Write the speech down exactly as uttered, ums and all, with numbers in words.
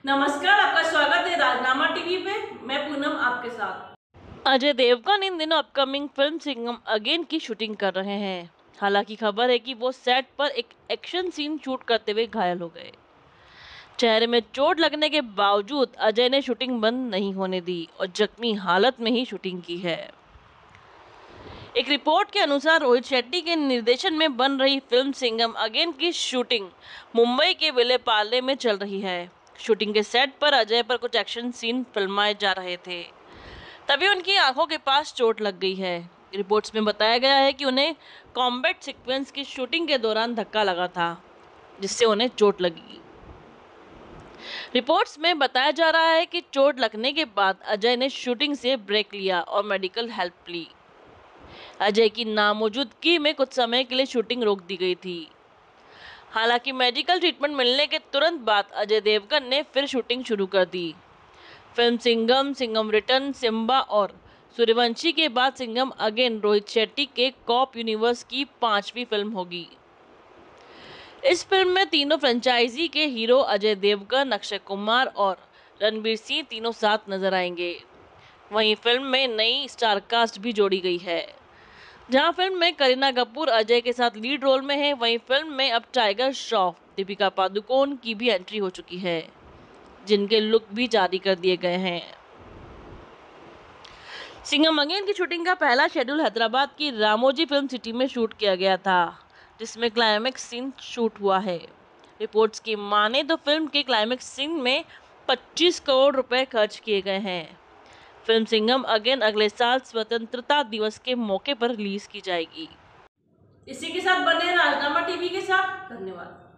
नमस्कार, आपका स्वागत है राजनामा टीवी पे। मैं पूनम आपके साथ। अजय देवगन इन दिनों अपकमिंग फिल्म सिंघम अगेन की शूटिंग कर रहे हैं। हालांकि खबर है कि वो सेट पर एक एक्शन सीन शूट करते हुए घायल हो गए। चेहरे में चोट लगने के बावजूद अजय ने शूटिंग बंद नहीं होने दी और जख्मी हालत में ही शूटिंग की है। एक रिपोर्ट के अनुसार रोहित शेट्टी के निर्देशन में बन रही फिल्म सिंघम अगेन की शूटिंग मुंबई के विलेपार्ले में चल रही है। शूटिंग के सेट पर अजय पर कुछ एक्शन सीन फिल्माए जा रहे थे, तभी उनकी आंखों के पास चोट लग गई है। रिपोर्ट्स में बताया गया है कि उन्हें कॉम्बैट सीक्वेंस की शूटिंग के दौरान धक्का लगा था, जिससे उन्हें चोट लगी। रिपोर्ट्स में बताया जा रहा है कि चोट लगने के बाद अजय ने शूटिंग से ब्रेक लिया और मेडिकल हेल्प ली। अजय की नामौजूदगी में कुछ समय के लिए शूटिंग रोक दी गई थी। हालांकि मेडिकल ट्रीटमेंट मिलने के तुरंत बाद अजय देवगन ने फिर शूटिंग शुरू कर दी। फिल्म सिंघम, सिंघम रिटर्न, सिम्बा और सूर्यवंशी के बाद सिंघम अगेन रोहित शेट्टी के कॉप यूनिवर्स की पांचवी फिल्म होगी। इस फिल्म में तीनों फ्रेंचाइजी के हीरो अजय देवगन, अक्षय कुमार और रणवीर सिंह तीनों साथ नजर आएंगे। वहीं फिल्म में नई स्टार कास्ट भी जोड़ी गई है। जहां फिल्म में करीना कपूर अजय के साथ लीड रोल में है, वहीं फिल्म में अब टाइगर श्रॉफ, दीपिका पादुकोण की भी एंट्री हो चुकी है, जिनके लुक भी जारी कर दिए गए हैं। सिंघम अगेन की शूटिंग का पहला शेड्यूल हैदराबाद की रामोजी फिल्म सिटी में शूट किया गया था, जिसमें क्लाइमेक्स सीन शूट हुआ है। रिपोर्ट्स की माने तो फिल्म के क्लाइमेक्स सीन में पच्चीस करोड़ रुपए खर्च किए गए हैं। फिल्म सिंघम अगेन अगले साल स्वतंत्रता दिवस के मौके पर रिलीज की जाएगी। इसी के साथ बने राजनामा टीवी के साथ। धन्यवाद।